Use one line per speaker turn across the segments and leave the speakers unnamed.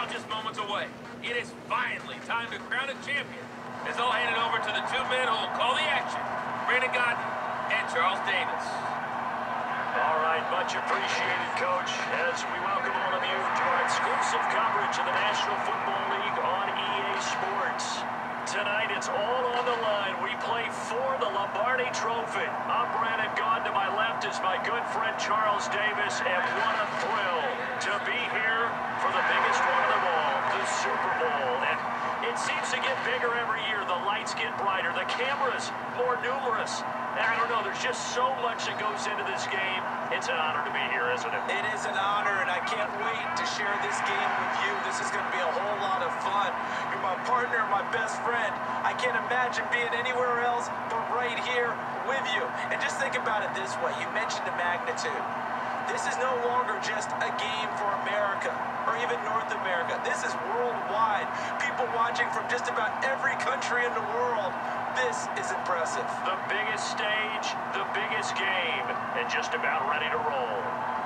just moments away. It is finally time to crown a champion as they'll hand it over to the two men who will call the action, Brandon Gott and Charles Davis.
All right, much appreciated, Coach, as we welcome all of you to our exclusive coverage of the National Football League on EA Sports. Tonight, it's all on the line. We play for the Lombardi Trophy. I'm Brandon Gott. To my left is my good friend Charles Davis, and what a thrill to be here for the biggest one of them all, the Super Bowl. And it seems to get bigger every year. The lights get brighter, the cameras more numerous. And I don't know, there's just so much that goes into this game. It's an honor to be here, isn't it?
It is an honor, and I can't wait to share this game with you. This is going to be a whole lot of fun. You're my partner, my best friend. I can't imagine being anywhere else but right here with you. And just think about it this way. You mentioned the magnitude. This is no longer just a game for America or even North America. This is worldwide. People watching from just about every country in the world. This is impressive.
The biggest stage, the biggest game, and just about ready to roll.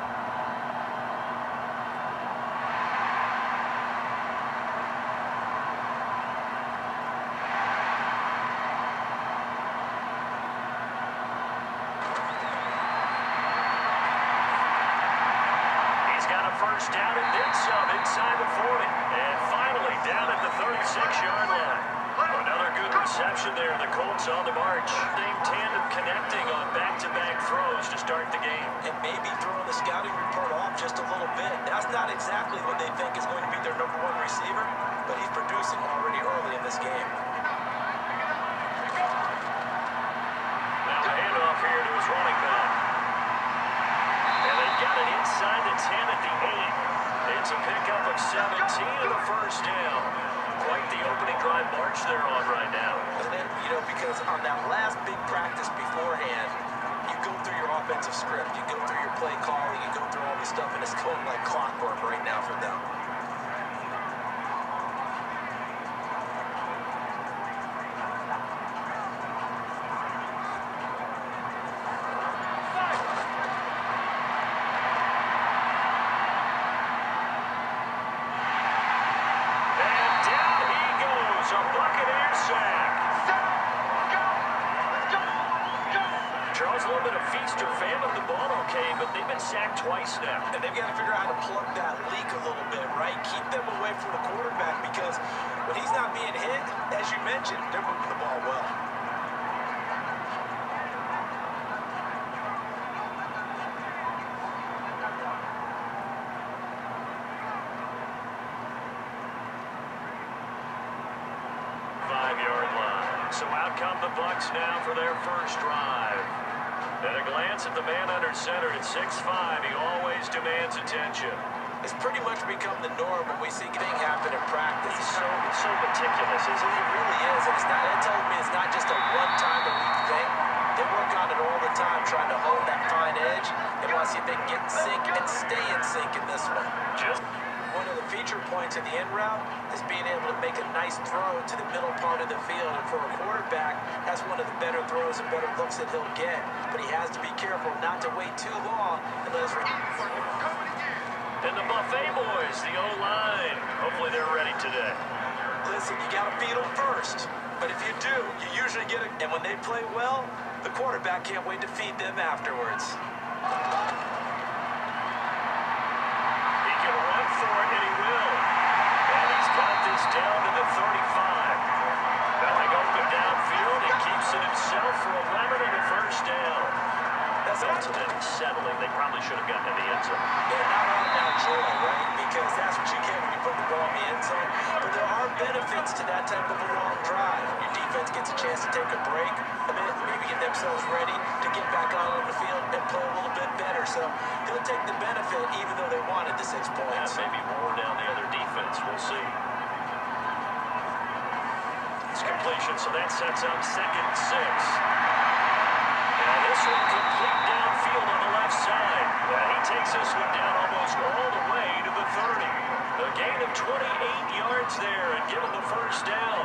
First down and then some inside the 40. And finally down at the 36-yard line. Another good reception there. The Colts on the march. Same tandem connecting on back-to-back throws to start the game.
And maybe throwing the scouting report off just a little bit. That's not exactly what they think is going to be their #1 receiver, but he's producing already early in this game.
Now the handoff here to his running back. And they got it inside the 10 at the 8. It's a pickup of 17 and a first down. Quite the opening drive march they're on right now.
Isn't it? You know, because on that last big practice beforehand, you go through your offensive script, you go through your play calling, you go through all this stuff, and it's going like clockwork right now for them.
A Buccaneers sack. Charles, a little bit of feast or famine. The ball okay, but they've been sacked twice now.
And they've got to figure out how to plug that leak a little bit, right? Keep them away from the quarterback because when he's not being hit, as you mentioned, they're moving the ball well. So out come the Bucs now for their first drive. At a glance at the man under center at 6'5", he always demands attention. It's pretty much become the norm when we see things happen in practice.
He's so meticulous, isn't he?
He really is, and it tells me it's not just a one-time-a-week thing. They work on it all the time, trying to hone that fine edge. They want to see if they can get in sync and stay in sync in this one. One of the feature points of the end route is being able to make a nice throw to the middle part of the field. And for a quarterback, that's one of the better throws and better looks that he'll get. But he has to be careful not to wait too long and let his...
And the Buffet boys, the O-line. Hopefully they're ready today.
Listen, you got to feed them first. But if you do, you usually get it. And when they play well, the quarterback can't wait to feed them afterwards.
For it, and he will. And he's got this down to the 35. Going open downfield, and keeps it himself for 11 and a first down. That's ultimately settling. They probably should have gotten in the end zone.
Yeah, not all now joy, right? Because that's what you get when you put the ball in the end zone. But there are benefits to that type of a long drive. Your defense gets a chance to take a break, a bit, maybe get themselves ready to get back out on the field and play a little bit better. So he'll take the benefit even though they wanted the 6 points.
Yeah, maybe more down the other defense. We'll see. It's completion, so that sets up 2nd and 6. Now this one complete downfield on the left side. Yeah, he takes this one down almost all the way to the 30. A gain of 28 yards there and give him the first down.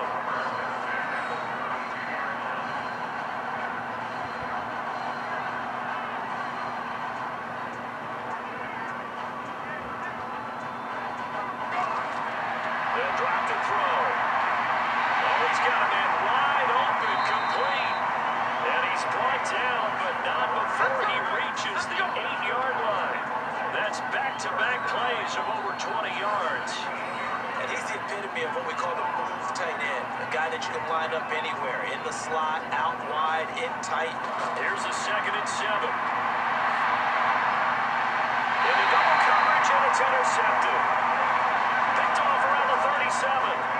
They'll drop to throw. Oh, he's got a man wide open, complete. And he's brought down, but not before he reaches the 8-yard line. That's back-to-back plays of over 20 yards.
And he's the epitome of what we call the move tight end. A guy that you can line up anywhere. In the slot, out wide, in tight.
Here's a 2nd and 7. Into double coverage, and it's intercepted. Picked off around the 37.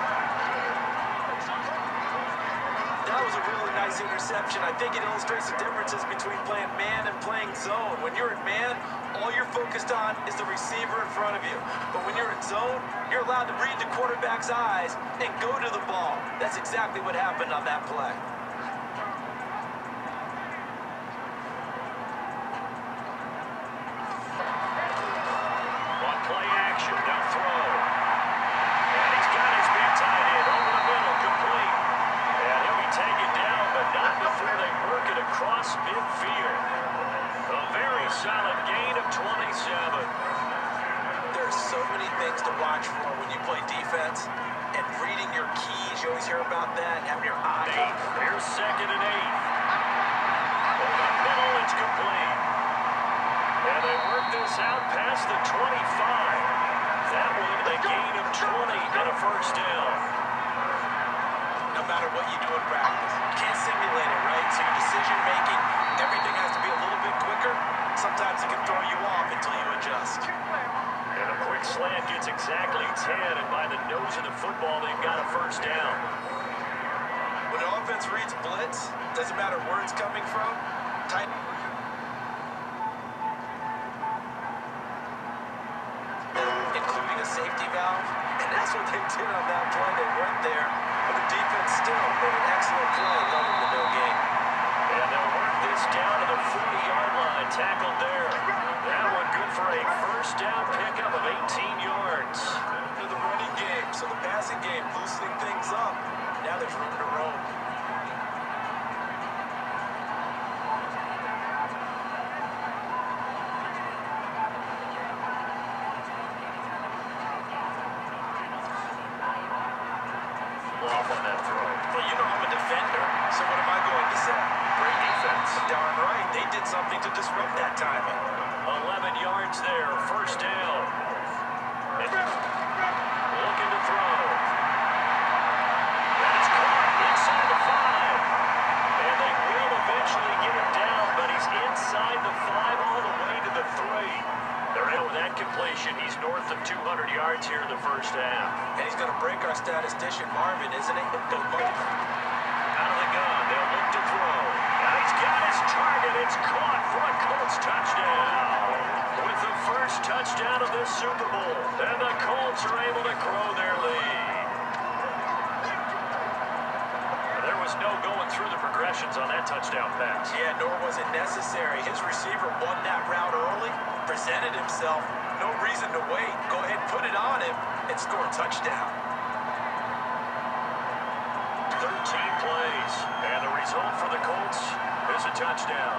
That was a really nice interception. I think it illustrates the differences between playing man and playing zone. When you're in man, all you're focused on is the receiver in front of you. But when you're in zone, you're allowed to read the quarterback's eyes and go to the ball. That's exactly what happened on that play.
On play action, now throw. And he's got his big tight end over the middle, complete. And he'll be taken down, but not before they work it across midfield. A very solid gain of 27.
There's so many things to watch for when you play defense. And reading your keys, you always hear about that, having your eye.
Here's 2nd and 8. Over the middle, it's complete. And they work this out past the 25. That one, a gain of 20 and a first down.
No matter what you do in practice, you can't simulate it, right? So your decision-making, everything has to be a little bit quicker. Sometimes it can throw you off until you adjust.
And a quick slant gets exactly 10, and by the nose of the football, they've got a first down.
When an offense reads blitz, doesn't matter where it's coming from, tight. Including a safety valve, and that's what they did on that play. They went there, but the defense still made an excellent play, leading the no gain.
And they'll work this down to the 40-yard line, tackled there. That one good for a first down pickup of 18 yards.
To the running game, so the passing game loosening things up. Now there's room to roam.
Off on that throw.
Well, you know I'm a defender, so what am I going to say? Great defense. Darn right, they did something to disrupt that timing.
11 yards there, first down. Looking to throw. That's caught inside the 5. And they will eventually get him down, but he's inside the 5 all the way to the 3. They're in with that completion. He's north of 200 yards here in the first half.
And he's going to break our statistician, Marvin, isn't he?
Out of the gun, they'll look to throw. And he's got his target. It's caught for a Colts touchdown. With the first touchdown of this Super Bowl, and the Colts are able to grow their lead. There was no going through the progressions on that touchdown pass.
Yeah, nor was it necessary. His receiver won that route early, presented himself, no reason to wait. Go ahead, put it on him, and score a touchdown.
13 plays, and the result for the Colts is a touchdown.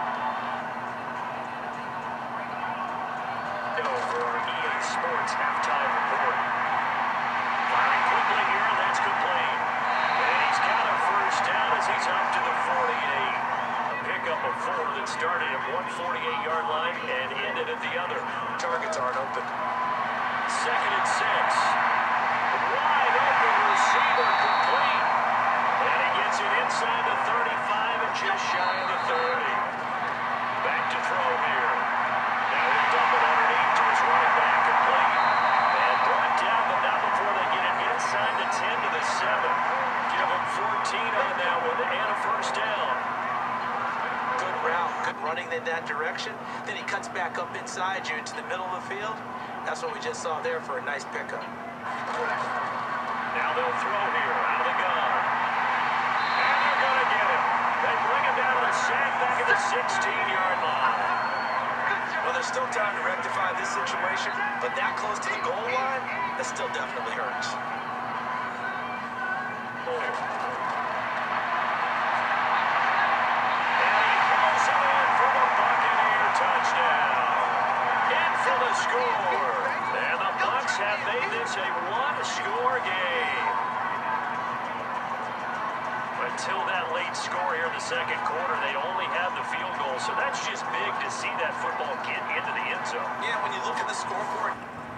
For our EA Sports halftime report. Firing quickly here, and that's complete. And he's got a first down as he's up to the 48. A pickup of 4 that started at one 48-yard line and ended at the other.
Targets aren't open.
2nd and 6. Wide open receiver, complete. And he gets it inside the 35 and just shy of the 30. Back to throw here. Now he'll dump it underneath to his running back, complete. And brought down, but not before they get it inside the 10 to the 7. Give him 14 on that one and a first down.
Good route, good running in that direction. Then he cuts back up inside you into the middle of the field. That's what we just saw there for a nice pickup.
Now they'll throw here, out of the gun. And they're going to get him. They bring him down to the sack back at the 16-yard line.
Well, there's still time to rectify this situation, but that close to the goal line, that still definitely hurts.
And he pulls it in for the Buccaneer touchdown. In for the score. And the Bucs have made this a one-score game. Until that late score here in the second quarter, they only have the field goal. So that's just big to see that football get into the end zone.
Yeah, when you look at the scoreboard.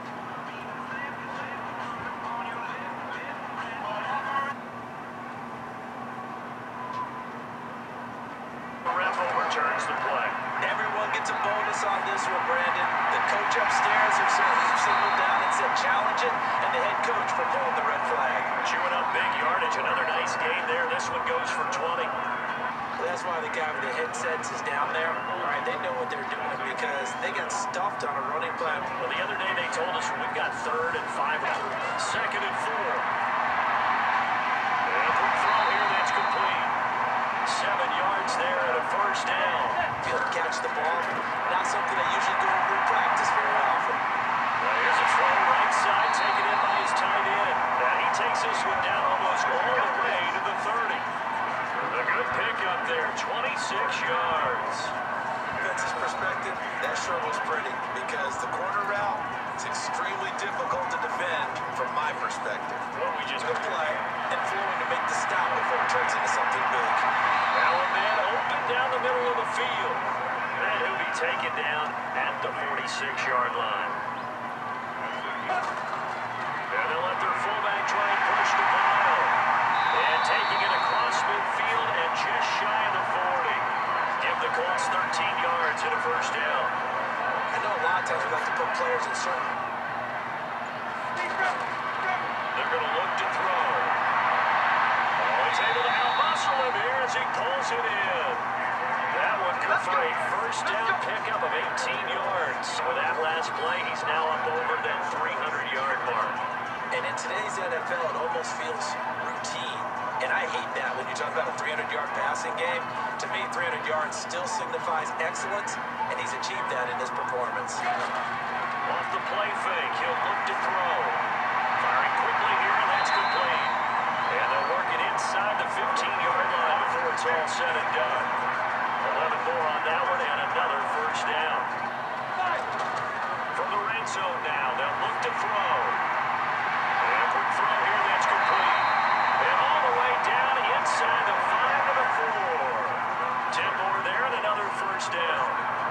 The ref overturns the play.
Everyone gets a bonus on this one, Brandon. The coach upstairs who signaled down and said challenge it, and the head coach for pulling the red flag.
Chewing up big yardage. Another nice gain there. This one goes for 20.
That's why the guy with the headsets is down there. All right, they know what they're doing because they got stuffed on a running play.
Well, the other day they told us we've got 3rd and 5. 2nd and 4. And a quick throw here that's complete. 7 yards there and a first down.
Be able to catch the ball. Not something they usually do in group practice very often.
Well, here's a throw right side, taken in by his tight end. And he takes this one down almost all the way to the 30. A good pickup there, 26 yards.
Defense's perspective, that sure was pretty because the corner route is extremely difficult to defend from my perspective.
Well, we just
good play and flowing to make the stop before it turns into something big.
Now a man open down the middle of the field. And he'll be taken down at the 46-yard line. And they'll let their fullback try and push the ball. And taking it across midfield and just shy of the 40. Give the Colts 13 yards and a first down.
I know a lot of times we like to put players in certain.
They're going to look to throw. Oh, he's able to out-muscle him here as he pulls it in. That one good for a first down pickup of 18 yards. With that last play, he's now up over that 300-yard mark.
And in today's NFL, it almost feels routine. And I hate that when you talk about a 300-yard passing game. To me, 300 yards still signifies excellence, and he's achieved that in his performance.
Off the play fake, he'll look to throw. Firing quickly here, and that's complete. And they'll work it inside the 15-yard line before it's all said and done. 11 more on that one, and another first down. From the red zone now, they'll look to throw. And a quick throw here, that's complete. And all the way down inside the 5 to the 4. 10 more there, and another first down.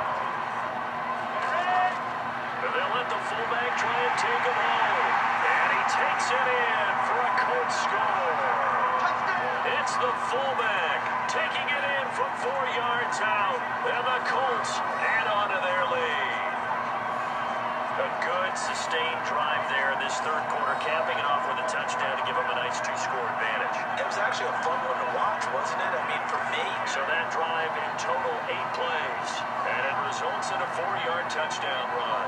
And they'll let the fullback try and take him home. And he takes it in for a Colts score. It's the fullback taking it in from 4 yards out. And the Colts add on to their lead. A good sustained drive there in this third quarter, capping it off with a touchdown to give them a nice 2-score advantage.
It was actually a fun one to watch, wasn't it? I mean, for me.
So that drive in total 8 plays. And it results in a 4-yard touchdown run.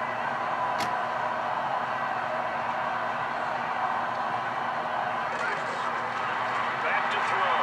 Back to throw.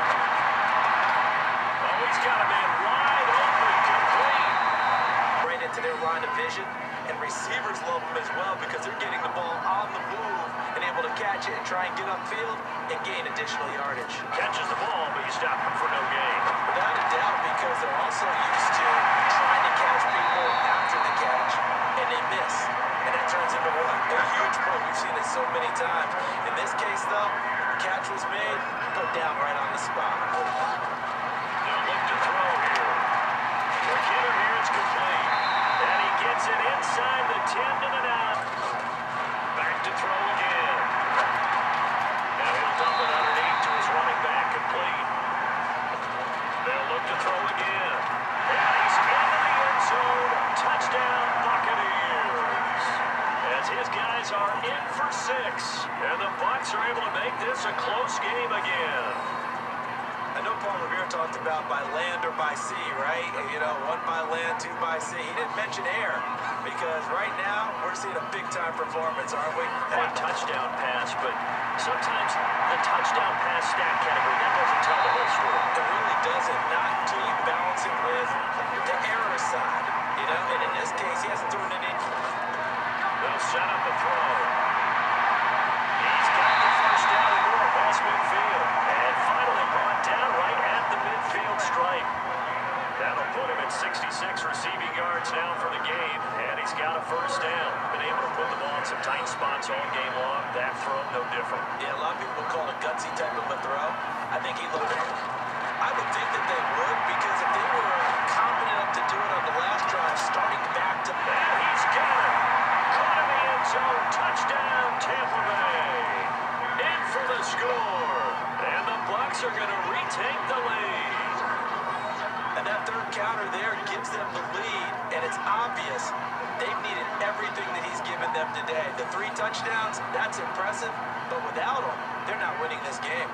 Oh, he's got a man wide open, complete.
Right into their line of vision. And receivers love them as well because they're getting the ball on the move and able to catch it and try and get upfield and gain additional yardage.
Catches the ball, but you stop him for no gain.
Without a doubt, because they're also used to trying to catch people after the catch, and they miss. And that turns into what? A huge play. We've seen it so many times. In this case, though, the catch was made, put down right on the spot.
They'll look to throw here. The killer here is complete. And he gets it inside the 10 to the 9. Back to throw again. Now he'll dump it underneath to his running back, complete. They'll look to throw again. And he's into the end zone. Touchdown, Buccaneers. As his guys are in for 6. And the Bucs are able to make this a close game again.
I know Paul Revere talked about by land or by sea, right? And, you know, 1 by land, 2 by sea. He didn't mention air because right now we're seeing a big-time performance, aren't we?
A touchdown pass, but sometimes the touchdown pass stat category, that doesn't tell the whole story.
It really doesn't, not until you balance it with the error side, you know? And in this case, he hasn't thrown it in.
They'll set up the throw. He's got the first down and more past midfield. And finally brought down right at the midfield stripe. That'll put him at 66 receiving yards now for the game. And he's got a first down. Been able to put the ball in some all game long. That throw, no different.
Yeah, a lot of people would call it a gutsy type of a throw. I think he looked at it. I would think that they would, because if they were confident enough to do it on the last drive, starting back to back.
And he's got it. Caught in the end zone. Touchdown, Tampa Bay. In for the score. And the Bucs are going to retake the lead.
And that third counter there gives them the lead, and it's obvious they've needed everything that he's given them today. The 3 touchdowns, that's impressive, but without him, they're not winning this game.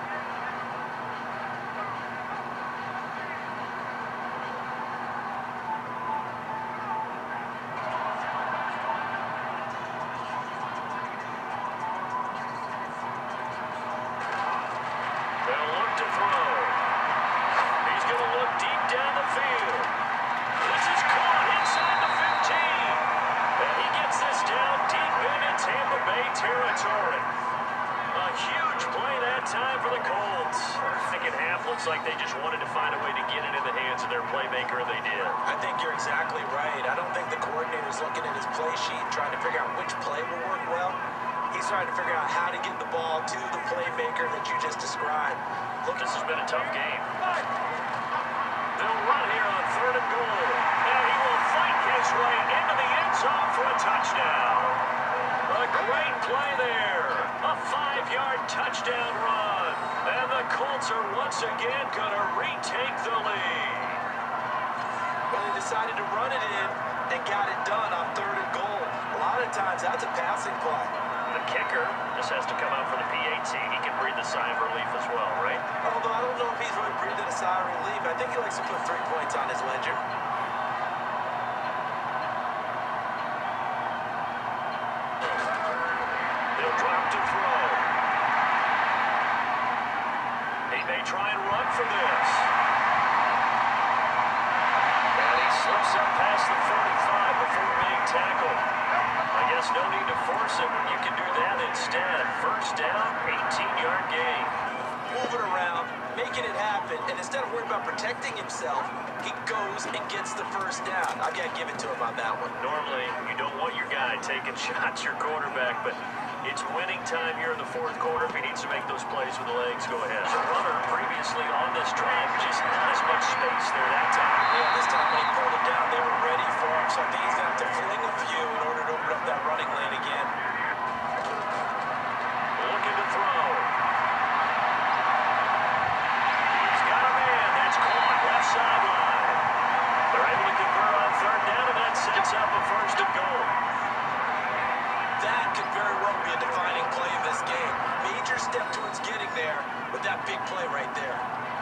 They'll look to throw. He's going to look deep down the field. This is caught inside the 15. And he gets this down deep into Tampa Bay territory. A huge play that time for the Colts. Second half looks like they just wanted to find a way to get it in the hands of their playmaker, and they did.
I think you're exactly right. I don't think the coordinator's looking at his play sheet trying to figure out which play will work well. He's trying to figure out how to get the ball to the playmaker that you just described.
Look, this has been a tough game. They'll run here on 3rd and goal. And he will fight his way into the end zone for a touchdown. A great play there. A 5-yard touchdown run. And the Colts are once again going to retake the lead.
Well, they decided to run it in and got it done on 3rd and goal. A lot of times, that's a passing play.
The kicker just has to come out for the PAT. He can breathe a sigh of relief as well, right?
Although I don't know if he's really breathing a sigh of relief. I think he likes to put 3 points on his ledger.
They'll drop to throw. He may try and run for this. And he slips up past the 45 before being tackled. I guess no need to force him. You can do that instead. First down, 18-yard gain.
Moving around, making it happen, and instead of worrying about protecting himself, he goes and gets the first down. I gotta give it to him on that one.
Normally, you don't want your guy taking shots, your quarterback, but it's winning time here in the 4th quarter. If he needs to make those plays with the legs, go ahead. As a runner previously on this drive, just not as much space there that time.
Yeah, this time when he pulled it down, they were ready for him, so I think he's gonna have to fling a few in order to open up that running lane again.
Looking to throw. He's got a man. That's caught left sideline. They're able to convert on 3rd down, and that sets up a 1st and goal.
That could very well be a defining play in this game. Major step towards getting there with that big play right there.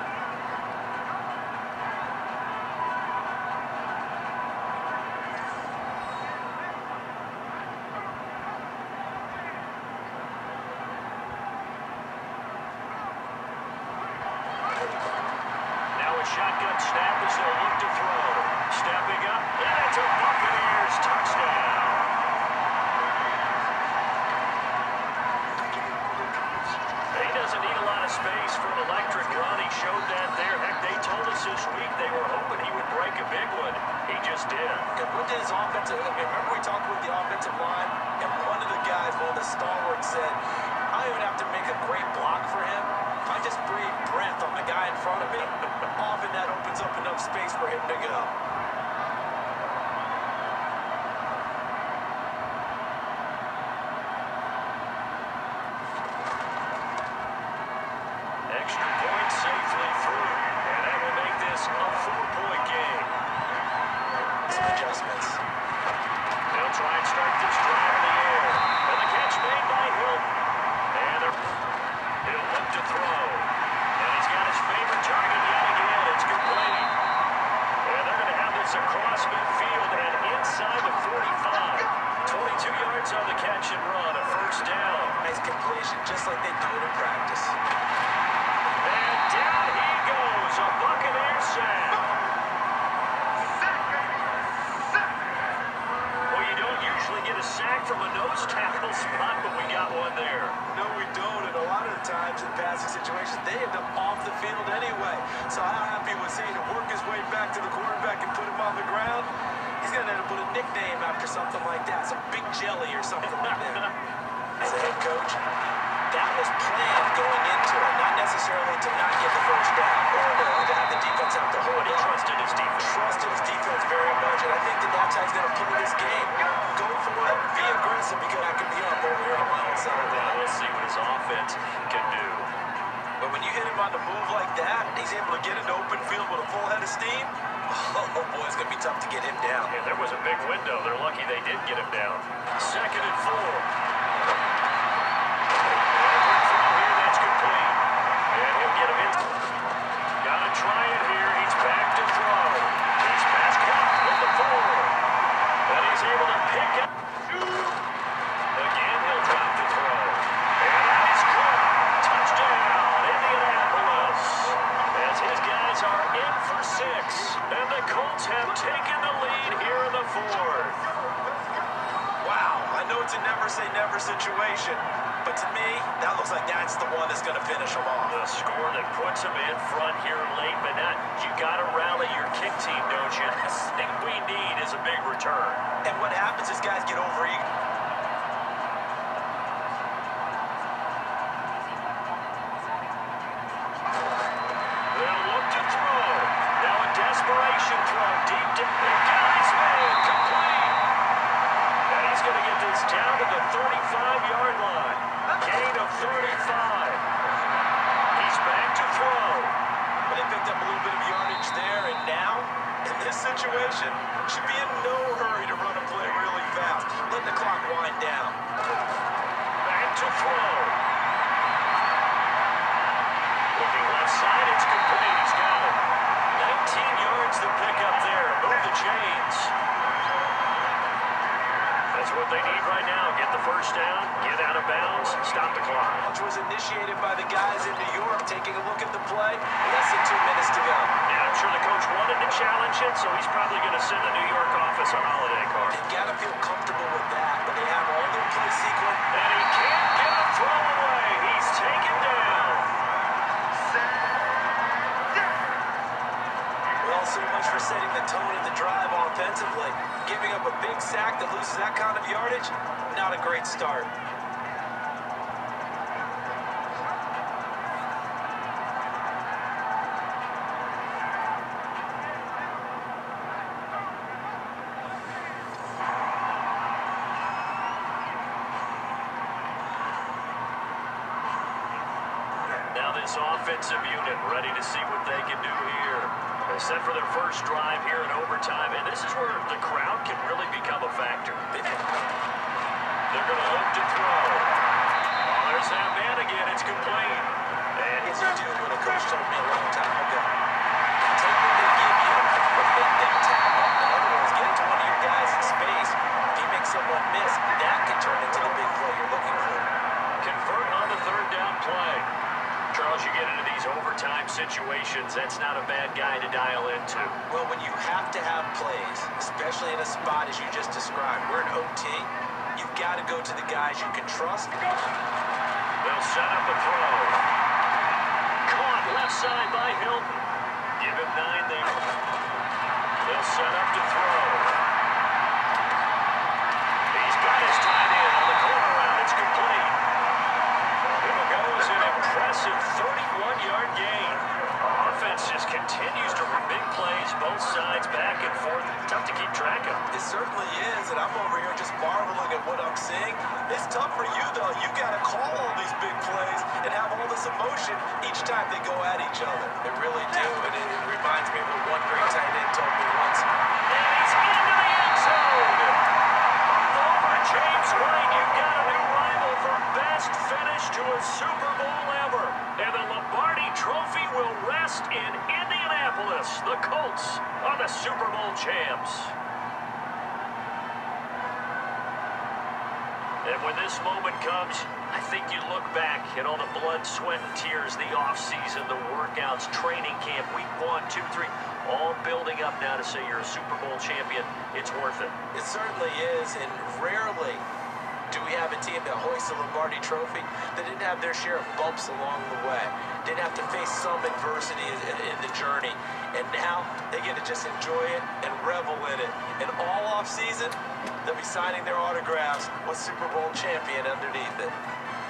Shotgun snap as they'll look to throw. Stepping up, and it's a Buccaneers touchdown. He doesn't need a lot of space for an electric run. He showed that there. Heck, they told us this week they were hoping he would break a big one. He just did.
And what did his offensive... Remember we talked with the offensive line, and one of the guys, one of the stalwarts said, I don't even have to make a great block for him. If I just breathe breath on the guy in front of me, often that opens up enough space for him to go.
Extra point safely through, and that will make this a 4-point game.
Some adjustments.
They'll try and start this drive in the air. And the catch made by Hill. And he'll look to throw. And he's got his favorite target yet again. It's complete. And they're going to have this across midfield and inside the 45. 22 yards on the catch and run, a 1st down.
Nice completion, just like they do it in practice.
And down he goes, a Buccaneer sack. Well, you don't usually get a sack from a nose tackle spot, but we got one there.
No, we don't, and a lot of the times in passing situations, they end up off the field anyway. So how happy was he to work his way back to the quarterback and put him on the ground? He's going to end up with a nickname after something like that, some Big Jelly or something like that. Coach. That was planned going into it, not necessarily to not get the first down or to have the defense have to hold
He
up.
trusted his defense.
Trusted his defense very much, and I think that's how he's going to play this game. Go for it, be aggressive, because I can be up over here on my own side.
Well, we'll see what his offense can do.
But when you hit him on the move like that, he's able to get into open field with a full head of steam. Oh boy, it's going to be tough to get him down.
Yeah, there was a big window. They're lucky they did get him down. 2nd and 4. Here, that's complete. And he'll get him in. Gotta try it here. He's back to throw. He's past clock with the 4. And he's able to pick up. Again, he'll drop the throw. And he's caught. Touchdown, Indianapolis. As his guys are in for 6. And the Colts have taken the lead here in the 4th.
Wow, I know it's a never-say-never situation, but to me, that looks like that's the one that's going to finish them off.
The score that puts them in front here late, but not. You got to rally your kick team, don't you? The thing we need is a big return.
And what happens is guys get overeager.
They'll look to throw. Now a desperation throw deep to the guy's made complete. And he's going to get this down to the 35-yard line. Gain of 35. He's back to throw.
They picked up a little bit of yardage there, and now, in this situation, should be in no hurry to run a play really fast. Let the clock wind down.
Back to throw. Looking left side, it's complete. He's got it. 19 yards to pick up there. Move the chains. That's what they need right now. Get the first down, get out of bounds, stop the clock.
Which was initiated by the guys in New York. Taking a look at the play, less than 2 minutes to go.
And I'm sure the coach wanted to challenge it, so he's probably going to send the New York office a holiday card.
They got to feel comfortable with that, but they have all their play sequence.
And he can't get a throw away. He's taken down.
Well, so much for setting the tone of the drive offensively. Giving up a big sack that loses that kind of yardage, not a great start.
Now this offensive unit ready to see what they can do here. They're set for their first drive here in overtime, and this is where the crowd can really become a factor. They're going to look to throw. Oh, there's that man again. It's complete. And
It's a dude what a coach told me a long time ago. Take what they give you, but make them tap up. In other words, get it to one of your guys in space. If you make someone miss, that can turn into the big play you're looking for.
convert on the 3rd down play. Charles, you get into these overtime situations, that's not a bad guy to dial into.
Well, when you have to have plays, especially in a spot as you just described, we're in OT, you've got to go to the guys you can trust.
They'll set up a throw. Caught left side by Hilton. Give him 9 there. They'll set up to throw. He's got his tight end on the corner route. It's complete. It'll go as an impressive 31-yard gain. Offense just continues to run big plays, both sides, back and forth. Tough to keep track of.
It certainly is, and I'm over here just marveling at what I'm seeing. It's tough for you, though. You got to call all these big plays and have all this emotion each time they go at each other. They really do, and it reminds me of what one great tight end told me once.
And he's into the end zone. Over James White, you've got a new rival for best finish to a Super Bowl ever. And the Lombardi Trophy will rest in Indianapolis. The Colts are the Super Bowl champs. And when this moment comes, I think you look back at all the blood, sweat, and tears, the offseason, the workouts, training camp, week 1, 2, 3, all building up now to say you're a Super Bowl champion. It's worth it.
It certainly is, and rarely do we have a team that hoists a Lombardi Trophy that didn't have their share of bumps along the way, didn't have to face some adversity in the journey, and now they get to just enjoy it and revel in it. And all off season, they'll be signing their autographs with Super Bowl champion underneath it.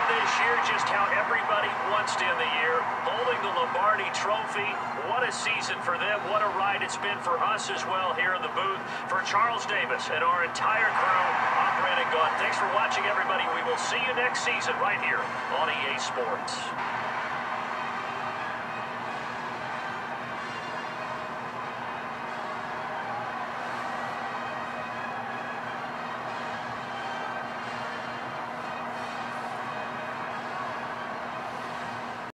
this year just how everybody wants to end the year, holding the Lombardi Trophy. What a season for them. What a ride it's been for us as well here in the booth. For Charles Davis and our entire crew, I'm Brandon Gaunt. Thanks for watching, everybody. We will see you next season right here on EA Sports.